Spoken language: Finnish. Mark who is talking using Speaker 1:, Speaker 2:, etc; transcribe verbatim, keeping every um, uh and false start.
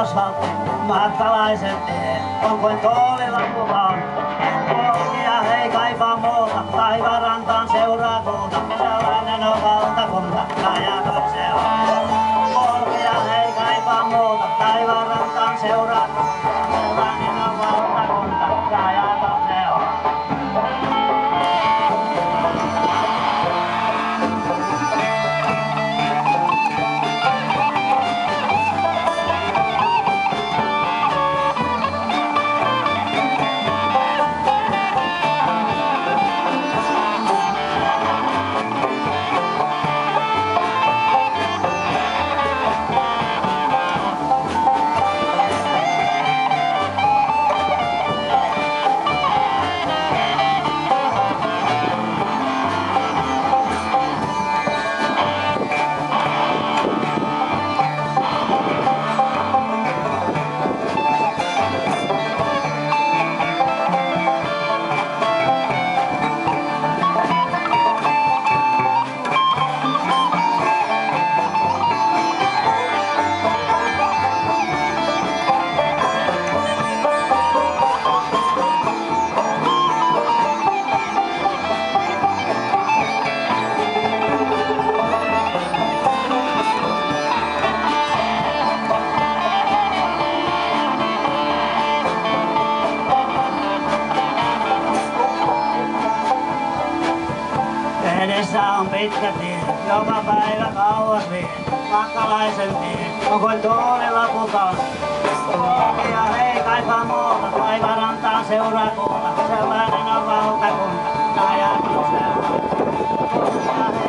Speaker 1: asfaltti, matkalaisen tie on kuin tuolilla kuvaan. Polkia ei kaipaa muuta, taivarantaan seuraa kuuta, sellainen on valtakunta, rajaton se on. Polkia ei kaipaa muuta, taivarantaan seuraa kuuta, sellainen on valtakunta, rajaton se on. Edessä on pitkä tie, joka päivä kauas vie. Matkalaisen tie on kuin tuolilla putaan. Polkia ei kaipaa muuta, taivarantaan seuraa kuuta. Sellainen on valtakunta, rajaton se on.